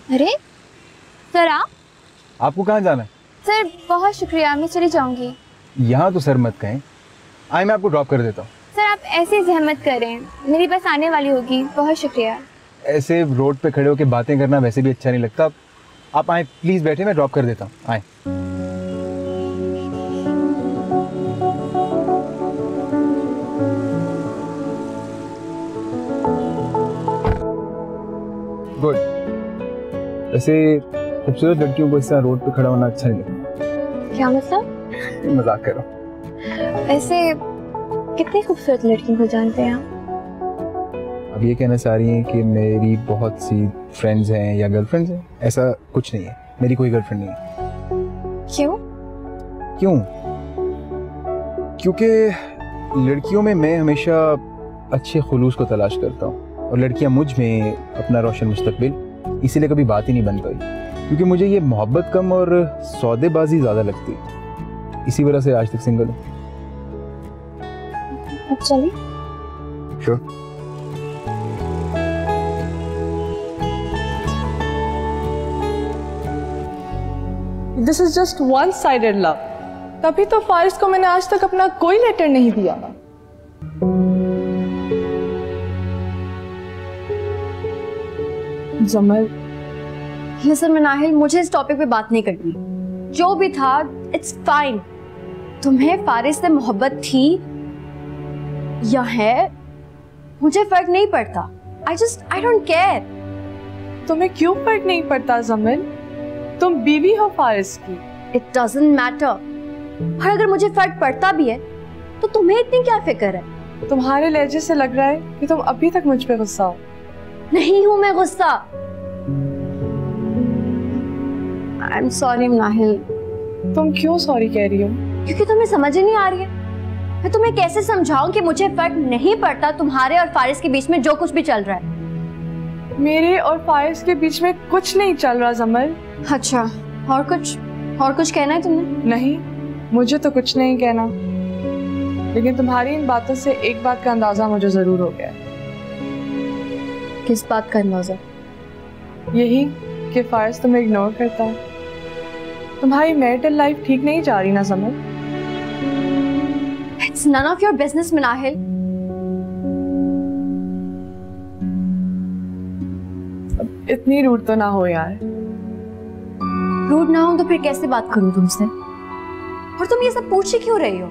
अरे सर आपको कहाँ जाना है? सर बहुत शुक्रिया, मैं चली जाऊंगी। यहाँ तो सर मत कहें, आए मैं आपको ड्रॉप कर देता हूँ। सर आप ऐसे जहमत करें, मेरी बस आने वाली होगी। बहुत शुक्रिया। ऐसे रोड पे खड़े होकर बातें करना वैसे भी अच्छा नहीं लगता। आप आए प्लीज, बैठे, मैं ड्रॉप कर देता हूँ। आए। गुड। वैसे खूबसूरत लड़कियों को इस तरह रोड पे खड़ा होना अच्छा नहीं लगता। क्या मतलब? मजाक कर रहा हूँ। ऐसे कितनी खूबसूरत लड़कियों को जानते हैं आप? अब ये कहना चाह रही हैं कि मेरी बहुत सी फ्रेंड्स हैं या गर्लफ्रेंड्स हैं? ऐसा कुछ नहीं है, मेरी कोई गर्लफ्रेंड नहीं है। क्यों? क्यों? क्योंकि लड़कियों में मैं हमेशा अच्छे खुलूस को तलाश करता हूँ और लड़कियाँ मुझ में अपना रोशन मुस्तकबिल, इसीलिए कभी बात ही नहीं बन पाई। क्योंकि मुझे ये मोहब्बत कम और सौदेबाजी ज़्यादा लगती है, इसी वजह से आज तक सिंगल हूँ। अब चलिए। Sure. This is just one sided love. तभी तो फारिस को मैंने आज तक अपना कोई लेटर नहीं दिया। जमल, लिसन मनाहिल, मुझे इस टॉपिक पे बात नहीं करनी। जो भी था इट्स फाइन। तुम्हें फारिस से मोहब्बत थी या है, मुझे फर्क नहीं पड़ता। I don't care. तुम्हें क्यों फर्क नहीं पड़ता जमल? तुम बीवी हो फारिस की। It doesn't matter. और अगर मुझे फर्क पड़ता भी है तो तुम्हें इतनी क्या फिक्र है? तुम्हारे लहजे से लग रहा है कि तुम अभी तक मुझ पे गुस्सा हो। नहीं हूं मैं गुस्सा। I am sorry Manahil. तुम क्यों सॉरी कह रही हो? क्योंकि तुम्हें समझ ही नहीं आ रही है। मैं तुम्हें कैसे समझाऊं कि मुझे फर्क नहीं पड़ता तुम्हारे और फारिस के बीच में जो कुछ भी चल रहा है। मेरे और फारिस के बीच में कुछ नहीं चल रहा जमल। अच्छा, और कुछ कहना है तुमने? नहीं, मुझे तो कुछ नहीं कहना, लेकिन तुम्हारी इन बातों से एक बात का अंदाजा मुझे जरूर हो गया। किस बात का अंदाजा? यही कि फारिस तुम्हें इग्नोर करता है। तुम्हारी मैरिटल लाइफ ठीक नहीं जा रही ना समझ? It's none of your business Manahil. इतनी रूड तो ना हो यार। रूड ना हो तो फिर कैसे बात करूं तुमसे? और तुम ये सब पूछ ही क्यों रही हो?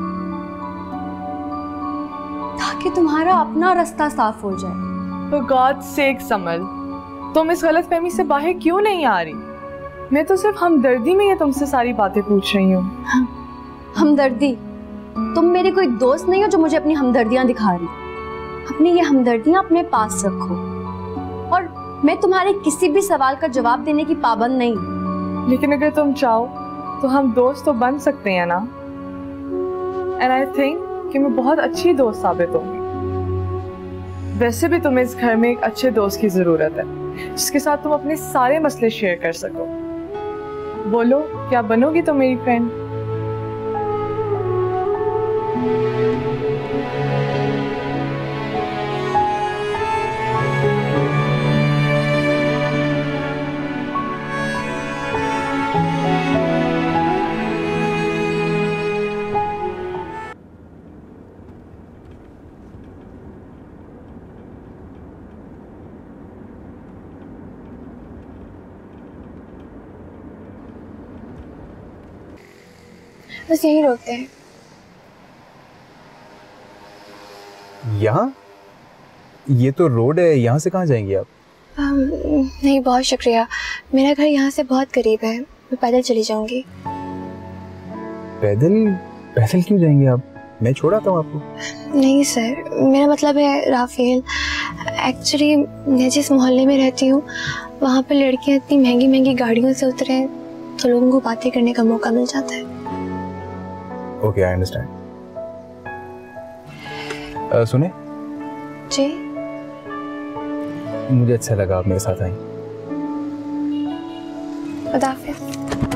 ताकि तुम्हारा अपना रास्ता साफ हो जाए। तो गॉड सेक समल, तुम इस गलतफहमी से बाहर क्यों नहीं आ रही? मैं तो सिर्फ हमदर्दी में ये तुमसे सारी बातें पूछ रही हूँ। हमदर्दी? तुम मेरी कोई दोस्त नहीं हो जो मुझे अपनी हमदर्दियां दिखा रही। अपनी ये हमदर्दियां अपने पास रखो। और मैं तुम्हारे किसी भी सवाल का जवाब देने की पाबंद नहीं। लेकिन अगर तुम चाहो तो हम दोस्त तो बन सकते हैं ना? एंड आई थिंक कि मैं बहुत अच्छी दोस्त साबित होंगी। वैसे भी तुम्हें इस घर में एक अच्छे दोस्त की जरूरत है, जिसके साथ तुम अपने सारे मसले शेयर कर सको। बोलो, क्या बनोगी तुम मेरी फ्रेंड? बस यहीं रोकते हैं। यहाँ? ये तो रोड है, यहाँ से कहाँ जाएंगी आप? नहीं, बहुत शुक्रिया। मेरा घर यहाँ से बहुत करीब है, मैं पैदल चली जाऊंगी। पैदल? पैदल क्यों जाएंगे आप? मैं छोड़ आता हूँ आपको। नहीं सर, मेरा मतलब है राफेल। एक्चुअली मैं जिस मोहल्ले में रहती हूँ वहाँ पर लड़कियाँ इतनी महंगी महंगी गाड़ियों से उतरे तो लोगों को बातें करने का मौका मिल जाता है। Okay, I understand. सुने जी? मुझे अच्छा लगा आप मेरे साथ आई। खुदा हाफिज़।